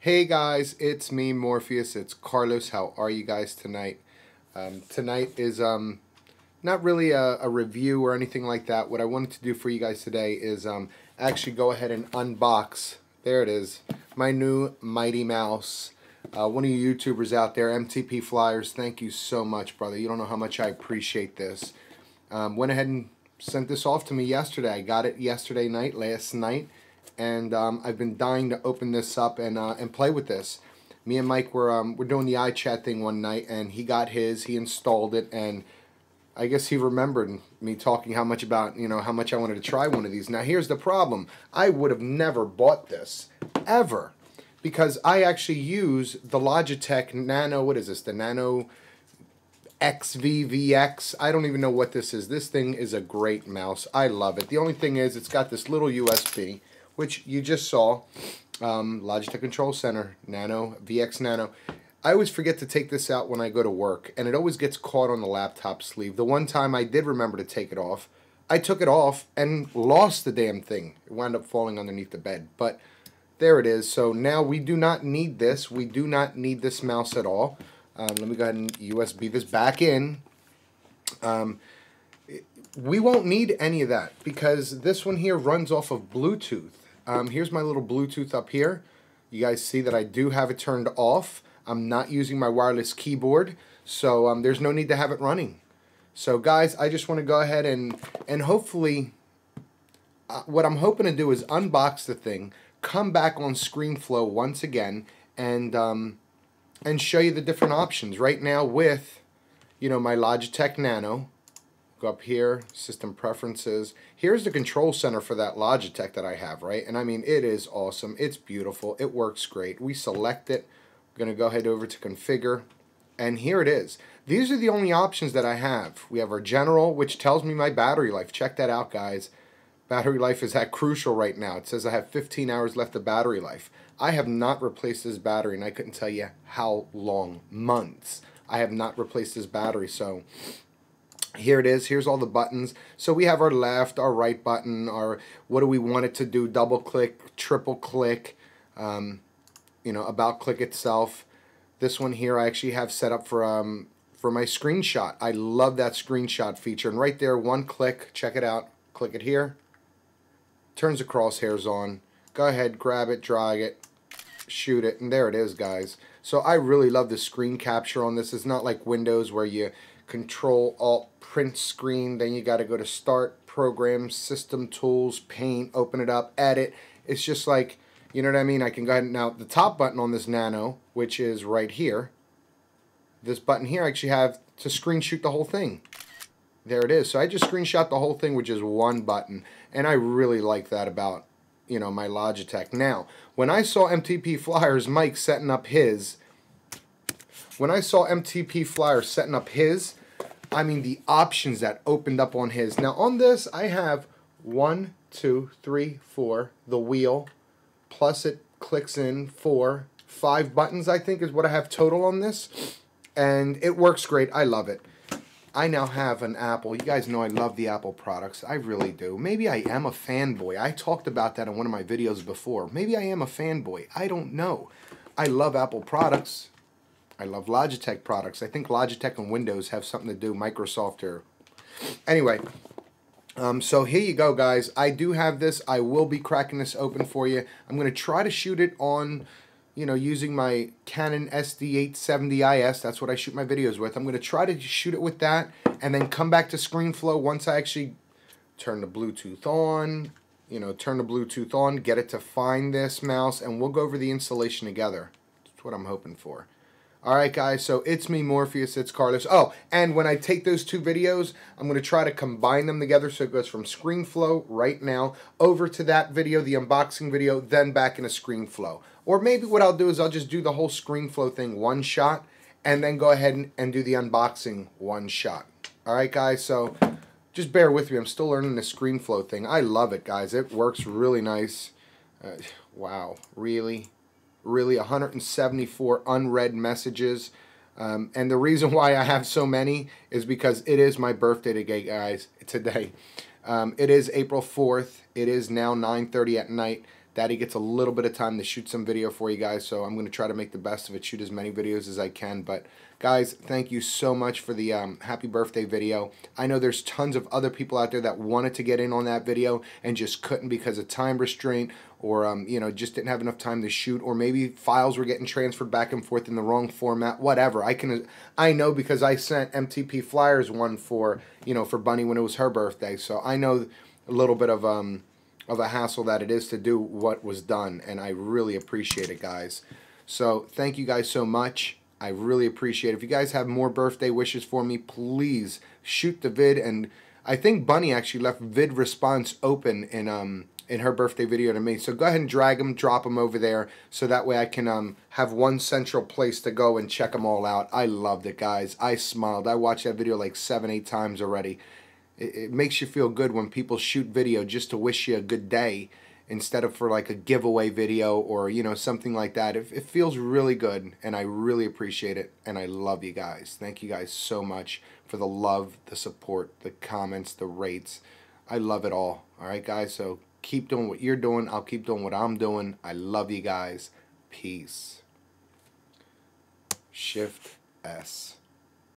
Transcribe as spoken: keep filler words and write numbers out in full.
Hey guys, it's me, Morpheus. It's Carlos. How are you guys tonight? Um, tonight is um, not really a, a review or anything like that. What I wanted to do for you guys today is um, actually go ahead and unbox, there it is, my new Mighty Mouse. Uh, one of you YouTubers out there, M T P Flyers, thank you so much, brother. You don't know how much I appreciate this. Um, went ahead and sent this off to me yesterday. I got it yesterday night, last night. And um, I've been dying to open this up and uh, and play with this. Me and Mike were um, we're doing the iChat thing one night, and he got his, he installed it, and I guess he remembered me talking how much about you know how much I wanted to try one of these. Now here's the problem: I would have never bought this ever, because I actually use the Logitech Nano. What is this? The Nano X V V X. I don't even know what this is. This thing is a great mouse. I love it. The only thing is, it's got this little U S B, which you just saw, um, Logitech Control Center, Nano, V X Nano. I always forget to take this out when I go to work, and it always gets caught on the laptop sleeve. The one time I did remember to take it off, I took it off and lost the damn thing. It wound up falling underneath the bed, but there it is. So now we do not need this. We do not need this mouse at all. Um, let me go ahead and U S B this back in. Um, we won't need any of that because this one here runs off of Bluetooth. Um, here's my little Bluetooth up here. You guys see that I do have it turned off. I'm not using my wireless keyboard, so um, there's no need to have it running. So guys, I just want to go ahead and, and hopefully, uh, what I'm hoping to do is unbox the thing, come back on ScreenFlow once again, and, um, and show you the different options. Right now with, you know, my Logitech Nano, go up here, system preferences. Here's the control center for that Logitech that I have, right? And I mean, it is awesome. It's beautiful. It works great. We select it. We're going to go ahead over to configure. And here it is. These are the only options that I have. We have our general, which tells me my battery life. Check that out, guys. Battery life is that crucial right now. It says I have fifteen hours left of battery life. I have not replaced this battery, and I couldn't tell you how long. Months. I have not replaced this battery, so here it is. Here's all the buttons. So we have our left, our right button, our what do we want it to do, double click, triple click, um, you know, about click itself. This one here I actually have set up for um, for my screenshot. I love that screenshot feature. And right there, one click, check it out. Click it here. Turns the crosshairs on. Go ahead, grab it, drag it, shoot it, and there it is, guys. So I really love the screen capture on this. It's not like Windows where you Control Alt print screen, then you got to go to Start, Programs, System Tools, Paint, open it up, edit. It's just like, you know what I mean? I can go ahead and, now the top button on this Nano, which is right here, this button here I actually have to screen shoot the whole thing. There it is. So I just screenshot the whole thing with just one button, and I really like that about, you know, my Logitech. Now, when I saw M T P Flyers Mike setting up his, when I saw M T P Flyers setting up his, I mean, the options that opened up on his. Now, on this, I have one, two, three, four, the wheel, plus it clicks in four, five buttons, I think, is what I have total on this. And it works great. I love it. I now have an Apple. You guys know I love the Apple products. I really do. Maybe I am a fanboy. I talked about that in one of my videos before. Maybe I am a fanboy. I don't know. I love Apple products. I love Logitech products. I think Logitech and Windows have something to do. Microsoft or... Anyway, um, so here you go, guys. I do have this. I will be cracking this open for you. I'm going to try to shoot it on, you know, using my Canon S D eight seventy I S. That's what I shoot my videos with. I'm going to try to shoot it with that and then come back to ScreenFlow once I actually turn the Bluetooth on, you know, turn the Bluetooth on, get it to find this mouse, and we'll go over the installation together. That's what I'm hoping for. Alright guys, so it's me, Morpheus, it's Carlos. Oh, and when I take those two videos, I'm going to try to combine them together so it goes from ScreenFlow right now over to that video, the unboxing video, then back into ScreenFlow. Or maybe what I'll do is I'll just do the whole ScreenFlow thing one shot and then go ahead and, and do the unboxing one shot. Alright guys, so just bear with me. I'm still learning the ScreenFlow thing. I love it, guys. It works really nice. Uh, wow, really? Really, one hundred seventy-four unread messages. Um, and the reason why I have so many is because it is my birthday today, guys. Today, um, it is April fourth. It is now nine thirty at night. Daddy gets a little bit of time to shoot some video for you guys, so I'm going to try to make the best of it, shoot as many videos as I can. But guys, thank you so much for the um, happy birthday video. I know there's tons of other people out there that wanted to get in on that video and just couldn't because of time restraint, or um, you know, just didn't have enough time to shoot, or maybe files were getting transferred back and forth in the wrong format, whatever. I can, I know because I sent M T P Flyers one for, you know, for Bunny when it was her birthday, so I know a little bit of um of a hassle that it is to do what was done, and I really appreciate it, guys. So thank you guys so much. I really appreciate it. If you guys have more birthday wishes for me, please shoot the vid. And I think Bunny actually left vid response open in um in her birthday video to me, so go ahead and drag them, drop them over there, so that way I can um have one central place to go and check them all out. I loved it, guys. I smiled. I watched that video like seven eight times already. It makes you feel good when people shoot video just to wish you a good day instead of for like a giveaway video or, you know, something like that. It, it feels really good, and I really appreciate it, and I love you guys. Thank you guys so much for the love, the support, the comments, the rates. I love it all. All right, guys, so keep doing what you're doing. I'll keep doing what I'm doing. I love you guys. Peace. Shift S.